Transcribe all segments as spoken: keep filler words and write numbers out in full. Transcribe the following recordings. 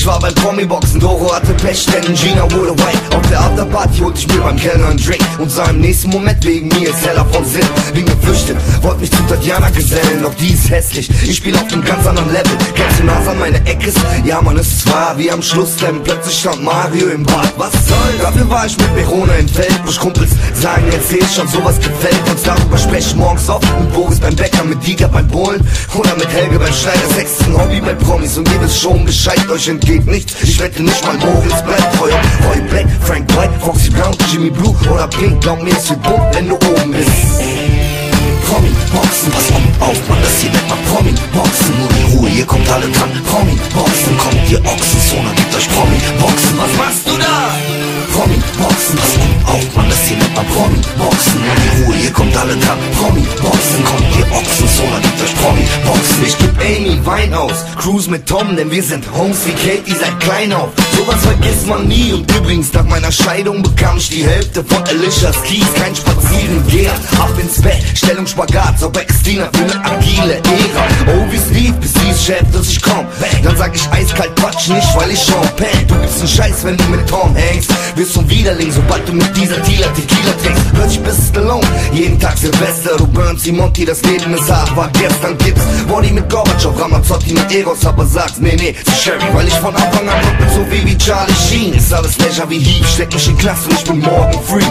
war beim Promiboxen, Doro hatte Pech, denn Gina wurde white. Auf der Afterparty holte ich mir beim Kellner einen Drink und sah im nächsten Moment wegen mir ist heller vom Sinn. Bin geflüchtet, wollte mich zu Tatjana gesellen, doch die ist hässlich, ich spiel auf einem ganz anderen Level. Kennst du Nase an meine Eckes? Ja man, ist zwar wie am Schluss, denn plötzlich stand Mario im Bad. Was soll? Dafür war ich mit Verona im Feld, wo Kumpels sagen, erzähl schon, sowas gefällt uns. Darüber sprechen morgens oft mit Boris beim Bäcker, mit Dieter beim Polen oder mit Helge beim Schneider. Sex ist ein Hobby bei Promis und ihr wisst schon Bescheid, euch entgeht nichts. Ich wette nicht mal Moritz bleibt treu. Roy Black, Frank White, Foxy Brown, Jimmy Blue oder Pink. Glaub mir, es wird bunt, wenn du oben bist. Promiboxen, pass auf, Mann, das hier nennt man Promiboxen. Nur die Ruhe, hier kommt alle dran. Promiboxen, kommt ihr Ochsen, Soner, gebt euch Promiboxen. Was machst du da? Promiboxen, pass auf, Mann, das hier nennt man Promiboxen. Nur die Ruhe, hier kommt alle dran. Promiboxen, kommt ihr Ochsen, Soner, gebt euch Promiboxen. Ich geb Amy Wein aus, cruise mit Tom, denn wir sind Homes wie Katie seit klein auf. Sowas vergisst man nie und übrigens nach meiner Scheidung bekam ich die Hälfte von Alicia's Keys. Kein Spazieren, ab ins Bett, Stellung Spagat, so bei Christina für ne agile Ära. Oh wie Steve, bis sie ist Chef, dass ich komm. Dann sag ich eiskalt Quatsch, nicht weil ich schon pen. Du bist ein Scheiß, wenn du mit Tom hängst. Wirst zum Widerling, sobald du mit dieser Tila Tequila trinkst. Hör dich bis Stallone, jeden Tag Silvester. Du burnst die Monty, das Leben ist hart, war gestern Gips. Body mit Gorbatschow, Ramazzotti mit Egos, aber sagst nee, nee, zu Sherry, weil ich von Anfang an bin so wie wie Charlie Sheen. Ist alles Leisure wie Heat, steck mich in Klasse und ich bin morgen free.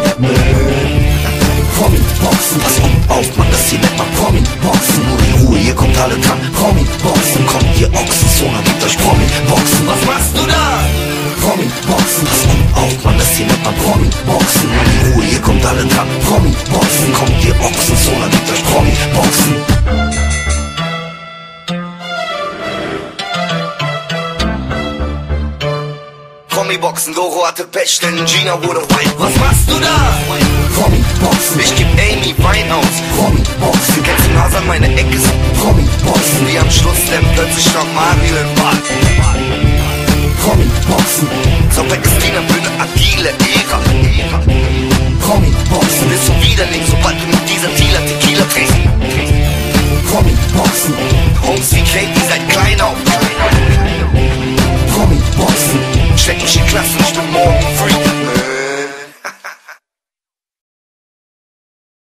Promiboxen, pass auf, Mann, das hier nennt man Promiboxen. Nur die Ruhe, hier kommt alle dran. Promiboxen, kommt ihr Ochsen, Soner, gebt euch Promiboxen. Was machst du da? Promiboxen, pass auf, Mann, das hier nennt man Promiboxen. Nur die Ruhe, hier kommt alle dran. Promiboxen, kommt ihr Ochsen, Soner, gebt euch Promiboxen. Promiboxen, Doro hatte Pech, denn Gina wurde white. Was machst du da? Promiboxen, ich geb Amy Wein aus. Promiboxen, kennst du Nase an meine Ecke? Promiboxen, wie am Schluss, denn plötzlich stand Mario im Bad. Promiboxen, so bei Christina für ne agile Ära. Promiboxen, bis zum Widerling,